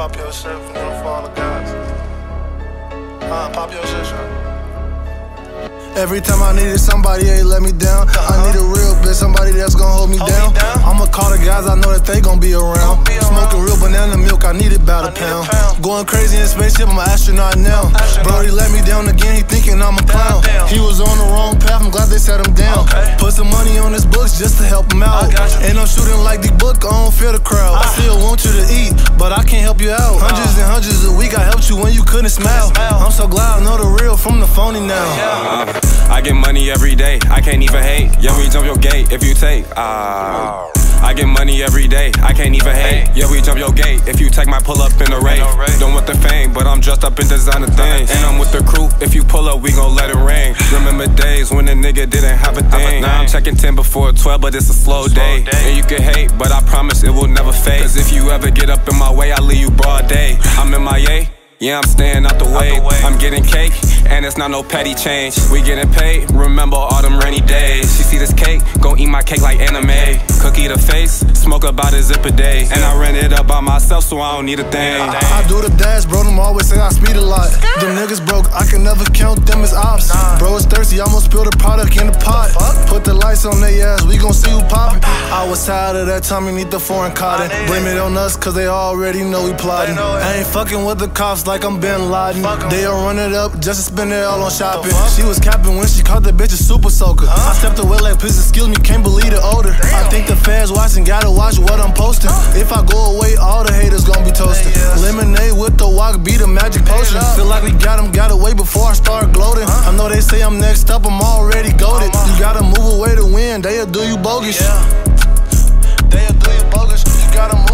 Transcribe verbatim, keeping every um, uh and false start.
pop your shit from them for all the guys. Uh, pop your shit, sure. Every time I needed somebody, they let me down. uh-huh. I need a real bitch, somebody that's gon' hold me, hold down. me down. I'ma call the guys, I know that they gon' be around. Be Smoking real banana milk, I need about a pound. a pound. Going crazy in spaceship, I'm an astronaut now. Astronaut. Brody let me down again, he thinking I'm a clown. Down, down. He was on the wrong path, I'm glad they set him down. Okay. Put some money on his books just to help him out. And I'm shooting like the book, I don't feel the crowd. ah. I still want you to eat, but I can't help you out. Hundreds and hundreds a week, I helped you when you couldn't smile. I'm so glad I know the real from the phony now. uh, I get money every day, I can't even hate. Yeah, we jump your gate if you take. Uh, I get money every day, I can't even hate. Yeah, we jump your gate if you take my pull up in the raid. Don't want the fame, but I'm dressed up in designer things. And I'm with the crew, if you pull up, we gon' let it rain. Remember days when a nigga didn't have a thing. Now I'm checking ten before twelve, but it's a slow day. And you can hate, but I promise it will never fade. Cause if you ever get up in my way, I'll leave you broad day. I'm in my A. Yeah, I'm staying out the way. I'm getting cake, and it's not no petty change. We getting paid, remember all them rainy days. She see this cake, gon' eat my cake like anime. Cookie to face, smoke about a zip a day. And I ran it up by myself, so I don't need a thing. I, I do the dash, bro, them always say I speed a lot. Them niggas broke, I can never count them as ops. Bro is thirsty, almost spilled the product in the pot. Put the lights on their ass, we gon' see who poppin'. I was tired of that time, you need the foreign cotton. Blame it on us, cause they already know we plotting. I ain't fucking with the cops like I'm Bin Laden. They'll run it up just to spend it all on shopping. She was capping when she caught that bitch a super soaker. I stepped away like, please excuse me, can't believe the odor. I think the fans watching, gotta watch what I'm posting. If I go away, all the haters gon' be toasted. Lemonade with the walk, be the magic potion. Feel like we got him, got away before I start gloating. I know they say I'm next up, I'm already goated. You gotta move away to win, they'll do you bogus. They'll do you bogus, you gotta move